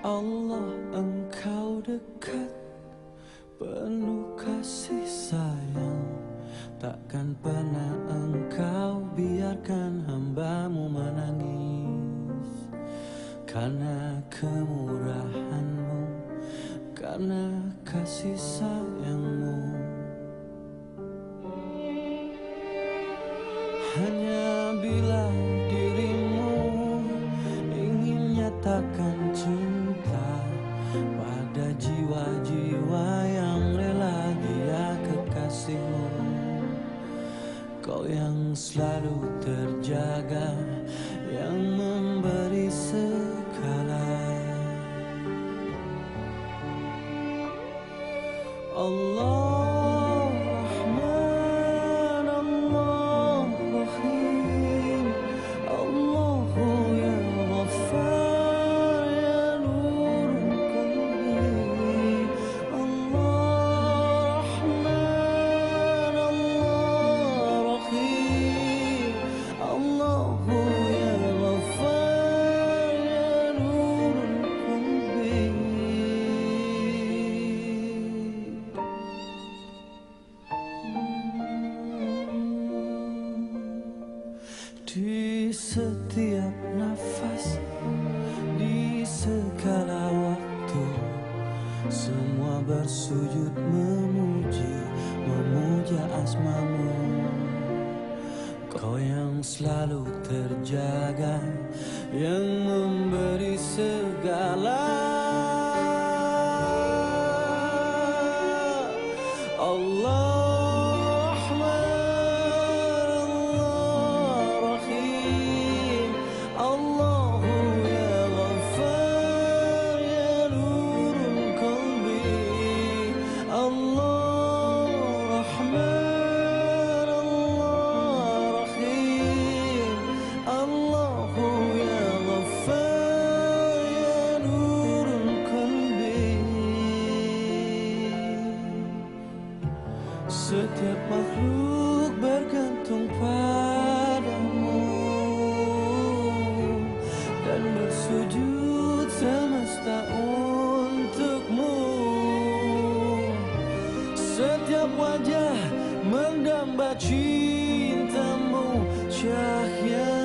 Allah, Engkau dekat, penuh kasih sayang. Takkan pernah Engkau biarkan hamba-Mu menangis. Karena kemurahan-Mu, karena kasih sayang-Mu. Hanya bila dirimu ingin nyatakan cinta pada jiwa-jiwa yang rela dia kekasihmu, kau yang selalu terjaga, yang memberi segala. Allah di setiap nafas, di segala waktu, semua bersujud memuja asma-Mu. Kau yang selalu terjaga, yang memberi segala. Allah setiap makhluk bergantung padamu dan bersujud semesta untukmu. Setiap wajah mendamba cintamu, cahaya